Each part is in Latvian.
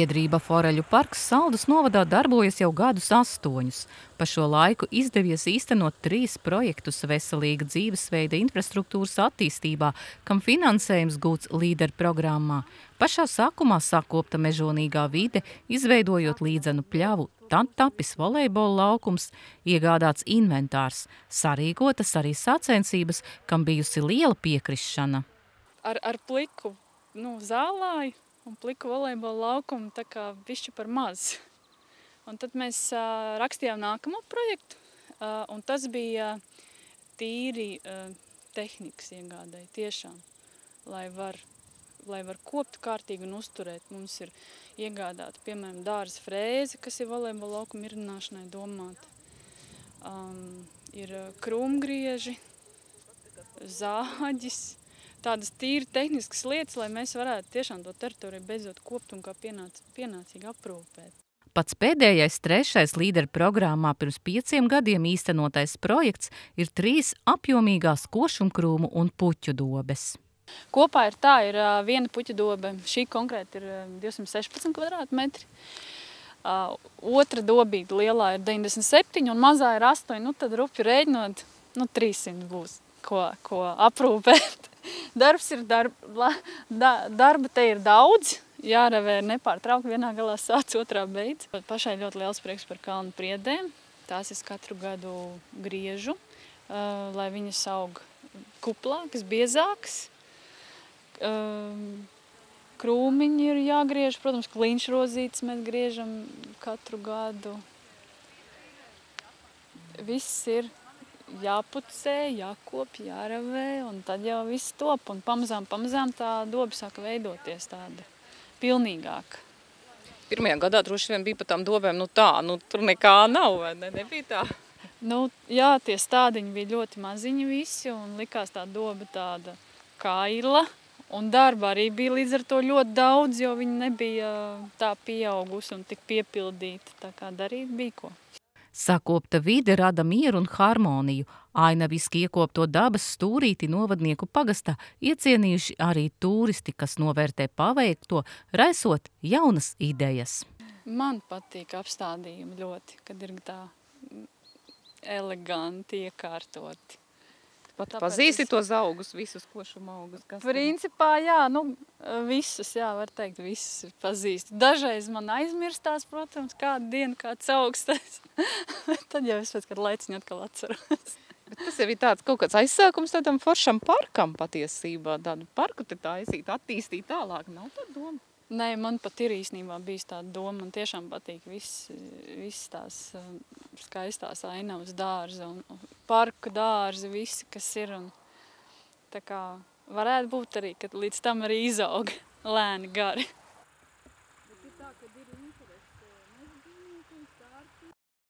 Biedrība Foreļu parks Saldus novadā darbojas jau gadus 8. Pa šo laiku izdevies īstenot 3 projektus veselīga dzīvesveida infrastruktūras attīstībā, kam finansējums gūts līderu programmā. Pašā sākumā sakopta mežonīgā vide, izveidojot līdzenu pļavu, tad tapis volejbola laukums, iegādāts inventārs, sarīkotas arī sacensības, kam bijusi liela piekrišana. Ar pliku zālāju un pliku volejbola laukumu tā kā bišķi par maz. Un tad mēs rakstījām nākamo projektu, un tas bija tīri tehnikas iegādēji tiešām, lai var kopt kārtīgi un uzturēt. Mums ir iegādāta, piemēram, dārza frēze, kas ir volejbola laukuma mirināšanai domāta. Ir krūmgrieži, zāģis, tādas tīri tehniskas lietas, lai mēs varētu tiešām to teritoriju beidzot kopt un kā pienācīgi aprūpēt. Pats pēdējais 3. līderu programmā pirms 5 gadiem īstenotais projekts ir 3 apjomīgās košumkrūmu un puķu dobes. Kopā ir viena puķu dobe, šī konkrēti ir 216 kvadrātmetri. Otra dobīga lielā ir 97 un mazā ir 8, tad rupi rēģinot, 300 būs, ko aprūpēt. Darba te ir daudz, jārevē nepārtraukti, vienā galā sāc, otrā beidz. Pašai ļoti liels prieks par kalnu priedēm. Tās es katru gadu griežu, lai viņas aug kuplākas, biezākas. Krūmiņi ir jāgriež, protams, kliņšrozītes mēs griežam katru gadu. Viss ir jāpucē, jākop, jāravē, un tad jau viss top. Un pamazām tā doba sāka veidoties tāda pilnīgāka. Pirmajā gadā droši vien bija pa tām dobēm, tur nekā nav, vai ne? Nebija tā? Jā, tie stādiņi bija ļoti maziņi visi, un likās tā doba tāda kaila. Un darba arī bija līdz ar to ļoti daudz, jo viņi nebija tā pieaugusi un tik piepildīta, tā kā darīt bija ko. Sakopta vide rada mieru un harmoniju. Ainaviski iekopto dabas stūrīti novadnieku pagastā iecienījuši arī tūristi, kas novērtē paveikto, raisot jaunas idejas. Man patīk apstādījumi ļoti, kad ir tā eleganti iekārtoti. Pazīsti tos augus, visus košuma augus? Principā, jā, visus, var teikt, visus pazīstu. Dažreiz man aizmirstās, protams, kādu dienu kāds augstās. Tad jau es pēc kādu laiciņu atkal atceros. Bet tas jau ir tāds kaut kāds aizsākums tādam foršam parkam patiesībā. Tādu parku te taisīt, attīstīt tālāk. Nav tāda doma? Nē, man pat ir īstenībā bijis tāda doma. Man tiešām patīk viss tās skaistās ainavas dārza un parku dārzi, visi, kas ir. Un tā kā varētu būt arī, ka līdz tam arī izaug lēni gari. Bet ir tā, kad ir interesi meždzīvniekiem, stārķiem.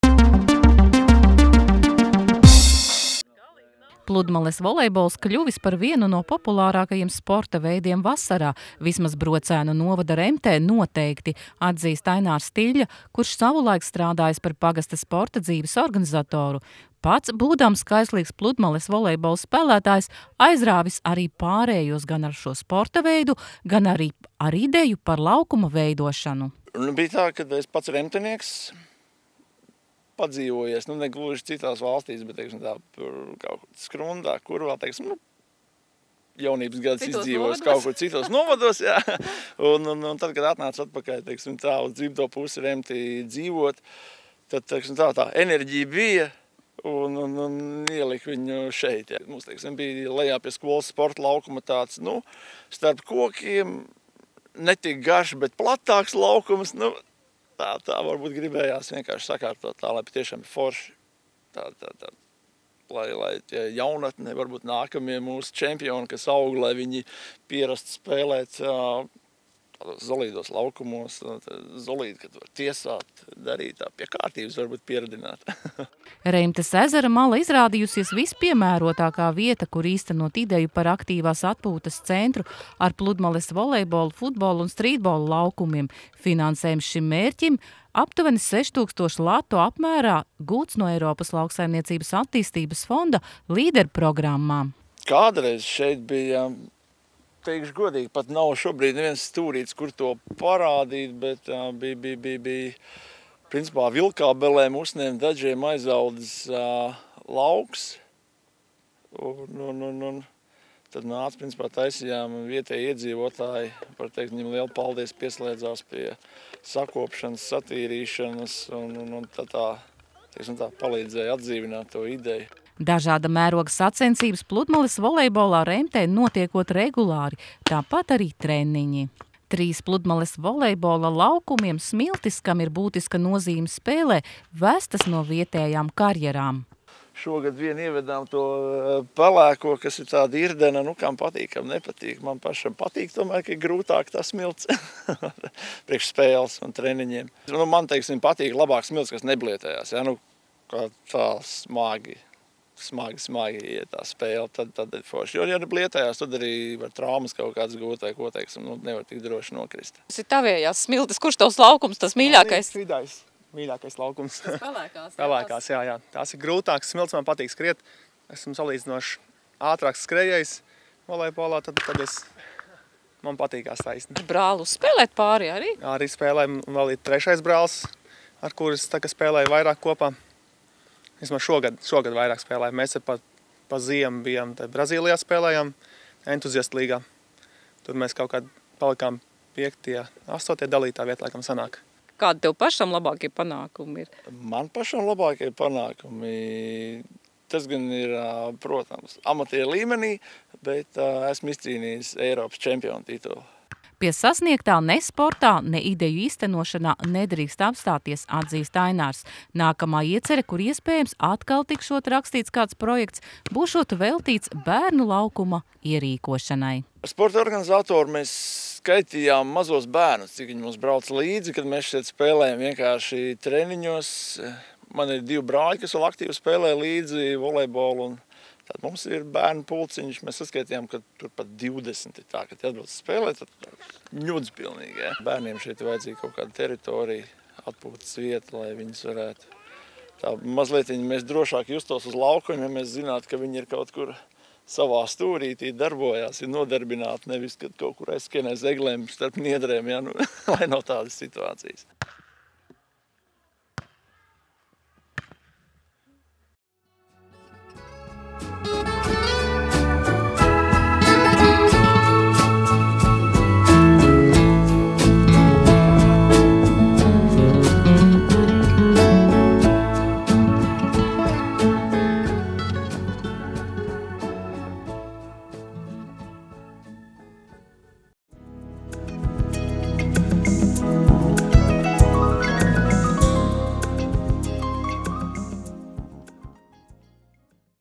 Pludmales volejbols kļuvis par vienu no populārākajiem sporta veidiem vasarā. Vismaz Brocēnu novada remtē noteikti, atzīst Ainārs Stiļļa, kurš savulaik strādājis par pagasta sporta dzīves organizatoru. Pats, būdams kaislīgs Pludmales volejbola spēlētājs, aizrāvis arī pārējos gan ar šo sporta veidu, gan arī ar ideju par laukuma veidošanu. Bija tā, kad es pats remtenieks padzīvojies, negluži citās valstīs, bet, teiksim, tā, kaut Skrundā, kur vēl, teiksim, jaunības gadus izdzīvojis kaut kur citos novados, jā. Un tad, kad atnāca atpakaļ, teiksim, tā, uz dzimto pusi remti dzīvot, tad, teiksim, tā enerģija bija un ielika viņu šeit, jā. Mums, teiksim, bija lejā pie skolas sporta laukuma tāds, starp kokiem, netik garš, bet platāks laukums, Tā varbūt gribējās vienkārši sakārtot tā, lai patiešām ir forši. Lai tie jaunatne, varbūt nākamie mūsu čempioni, kas aug, lai viņi pierastu spēlēt zolīdos laukumos, zolīdi, kad var tiesāt, darīt tā pie kārtības, varbūt pieradināt. Reimtes ezera mala izrādījusies vispiemērotākā vieta, kur īstenot ideju par aktīvās atpūtas centru ar Pludmales volejbolu, futbolu un strītbolu laukumiem. Finansējums šim mērķim aptuveni 6000 latu apmērā gūts no Eiropas lauksaimniecības attīstības fonda līderu programmām. Kādreiz šeit bija teikšu godīgi, pat nav šobrīd neviens stūrīts, kur to parādīt, bet bija principā vilkābelēm uzņēma dažiem aizaudzes lauks. Un tad nāca, principā, taisījām vietēji iedzīvotāji, var teikt, viņam lielu paldies pieslēdzās pie sakopšanas, satīrīšanas un tā palīdzēja atdzīvināt to ideju. Dažāda mēroga sacensības pludmales volejbolā Remtē notiekot regulāri, tāpat arī treniņi. 3 pludmales volejbola laukumiem Smiltis, kam ir būtiska nozīme spēlē, vestas no vietējām karjerām. Šogad vien ievedām to pelēko, kas ir tāda irdena, kam patīk, kam nepatīk. Man pašam patīk, tomēr, ka ir grūtāk tas smilts priekš spēles un treniņiem. Man, teiksim, patīk labāk smilts, kas neblietējās, kā tā smagi iet tā spēle, tad ir forši. Jo, ja blietējās, tad arī var traumas kaut kādas gūt vai ko, teiksim, nevar tik droši nokrist. Tas ir tavējās smiltis, kurš tavs laukums, tas mīļākais? Vidājs. Mīļākais laukums. Pelēkās. Pelēkās, jā. Tās ir grūtāks smilts, man patīk skriet. Esmu salīdzinoši ātrāks skrējējs volejbolā, tad man patīkās taisni. Brālu spēlēt pāri arī? Arī spēlēju, un vēl ir 3. brālis, ar kuras spēlēju vairāk kopā. Vismaz šogad vairāk spēlēju. Mēs pa ziemu bijām Brazīlijā spēlējām, entuziastu līgā. Tur mēs kaut kā palikām 5., 8. dalītā vietā, laikam sanāk. Kādi tev pašam labākie panākumi ir? Man pašam labākie panākumi, tas gan ir, protams, amatieru līmenī, bet esmu izcīnījis Eiropas čempionu titulu. Pie sasniegtā ne sportā, ne ideju īstenošanā nedrīkst apstāties, atzīst Ainārs. Nākamā iecere, kur iespējams atkal tikšot rakstīts kāds projekts, būšot veltīts bērnu laukuma ierīkošanai. Sporta organizatori mēs skaitījām mazos bērnus, cik viņi mums brauc līdzi, kad mēs šeit spēlējam vienkārši treniņos. Man ir 2 brāļi, kas vēl aktīvi spēlē līdzi volejbolu, un tad mums ir bērnu pulciņš. Mēs saskaitījām, ka tur pat 20 ir tā, kad atbrauc spēlēt, tad ņudz pilnīgi. Ja? Bērniem šeit ir vajadzīga kaut kāda teritorija, atpūtas vieta, lai viņus varētu tā mazliet mēs drošāk justos uz laukumu, ja mēs zinātu, ka viņi ir kaut kur savā stūrītī darbojās, ir nodarbināti, nevis, kad kaut kur aizskienē zeglēm starp niedrēm, lai nav tādas situācijas.